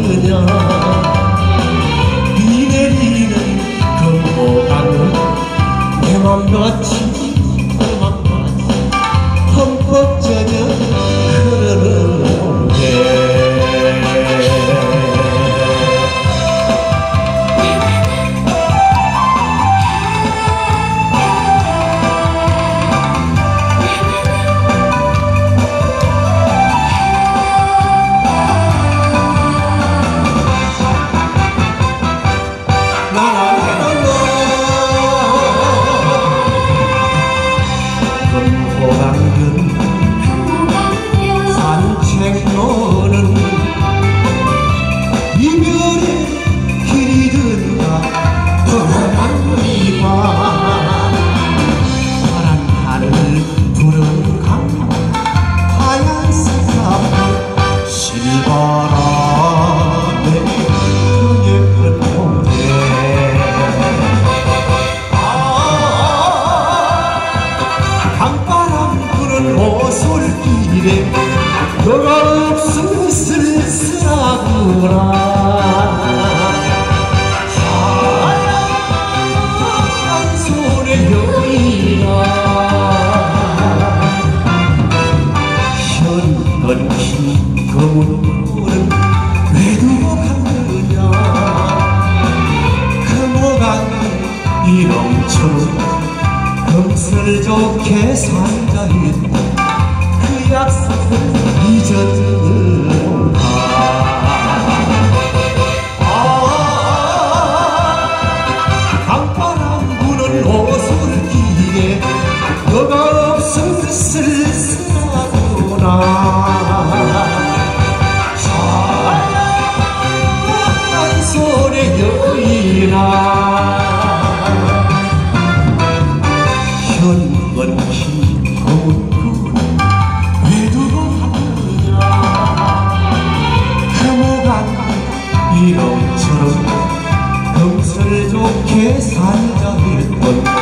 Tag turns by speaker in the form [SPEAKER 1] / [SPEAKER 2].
[SPEAKER 1] 가느냐 비 내리는 금호강은 내 맘같이 흠뻑 젖어 흐르는데 산책로는 이별의 길이 든다 험한 이와 파란 하늘 푸른 강 하얀색 산 실바람에 그녀는 봄새 강바람 부는 오솔길에 너가 없으면 쓸쓸하구나 하얀 손에 여인아 현건히 검은 물은 왜 두고 갔느냐 금호강 이름처럼 금슬 좋게 살자 했던 그 약속을 잊었는가 강바람 부는 오솔길에 너가 없으면 쓸쓸하구나 하얀 손에 여인아 현건히 검은 굴 왜 두고 갔느냐 금호강 이름처럼 금슬 좋게 살자 했던